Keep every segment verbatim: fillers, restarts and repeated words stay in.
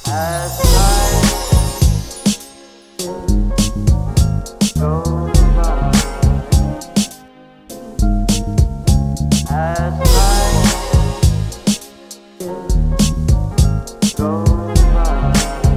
As time goes by, as time goes by.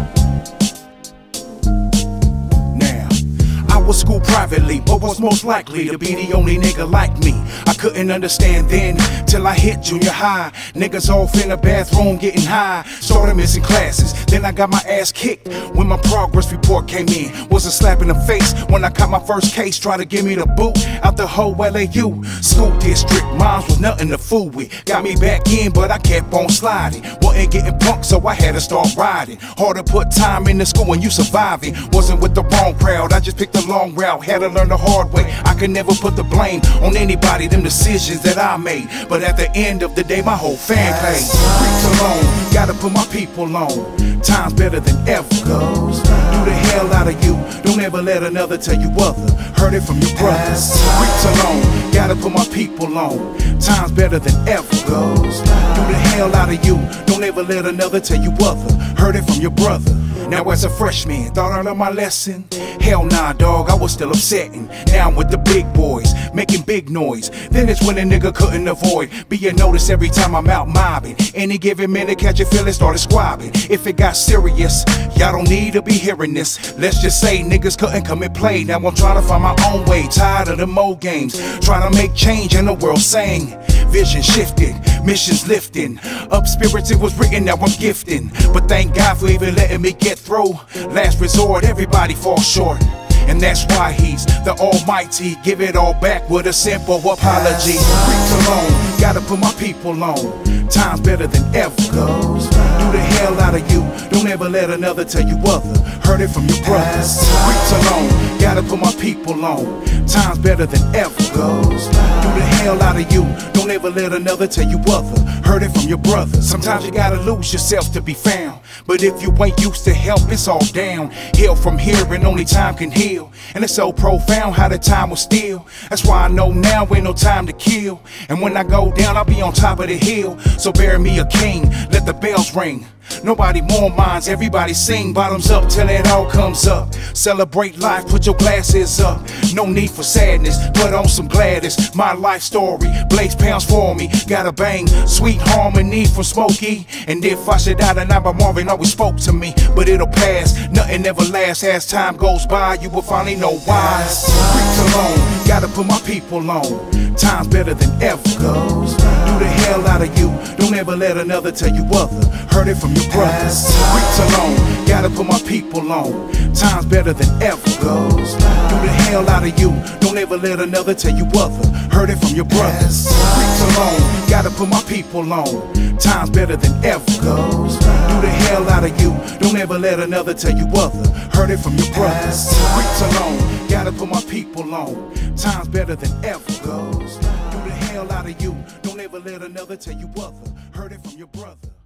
Now, I was schooled privately, but was most likely to be the only nigga like me. I couldn't understand then, till I hit junior high. Niggas off in the bathroom getting high, started missing classes. Then I got my ass kicked when my progress report came in. Was a slap in the face when I caught my first case. Tried to give me the boot out the whole L A U school district. Moms was nothing to fool with. Got me back in, but I kept on sliding. Wasn't getting punked, so I had to start riding. Hard to put time into school when you surviving. Wasn't with the wrong crowd, I just picked the long route. Had to learn the hard way. I could never put the blame on anybody, them decisions that I made. But at the end of the day, my whole fan paid. Freaks alone, gotta put my people on. Time's better than ever. Do the hell out of you. Don't ever let another tell you other. Heard it from your brothers. Freaks alone, gotta put my people on. Time's better than ever. Do the hell out of you. Don't ever let another tell you other. Heard it from your brother. Now as a freshman, thought I learned my lesson. Hell nah, dog, I was still upsetting. Now I'm with the big boys, making big noise. Then it's when a nigga couldn't avoid being noticed every time I'm out mobbing. Any given minute, catch a feeling, started squabbing. If it got serious, y'all don't need to be hearing this. Let's just say niggas couldn't come and play. Now I'm trying to find my own way, tired of the mo games. Trying to make change in the world, saying vision shifted, missions lifting. Up spirits, it was written, now I'm gifting. But thank God for even letting me get through. Last resort, everybody falls short. And that's why he's the almighty. Give it all back with a simple apology. Freaks alone, gotta put my people on. Time's better than ever. Do the hell out of you. Don't ever let another tell you other. Heard it from your brothers. Freaks alone, gotta put my people on. Time's better than ever. Do the hell out of you. Don't ever let another tell you other. Heard it from your brothers. Sometimes you gotta lose yourself to be found. But if you ain't used to help, it's all down. Heal from here and only time can heal. And it's so profound how the time will steal. That's why I know now ain't no time to kill. And when I go down, I'll be on top of the hill. So bury me a king, let the bells ring. Nobody more minds, everybody sing. Bottoms up till it all comes up. Celebrate life, put your glasses up. No need for sadness, put on some gladness. My life story, Blaze pounds for me. Gotta bang, sweet harmony from Smokey. And if I should die tonight, by Marvin always spoke to me. But it'll pass, nothing ever lasts. As time goes by, you will finally know why. Freaks alone, gotta put my people on. Time's better than ever. Do the hell out of you. Don't ever let another tell you other. Heard it from your brothers. Freaks alone, gotta put my people on. Time's better than ever. Do the hell out of you. Don't ever let another tell you other. Heard it from your brothers. Freaks alone, gotta put my people on. Time's better than ever. Do the hell out of you. Don't ever let another tell you other. Heard it from your brothers. Freaks alone, gotta put my people on. Time's better than ever. Do the hell out of you. Don't ever let another tell you other. Heard it from your brother.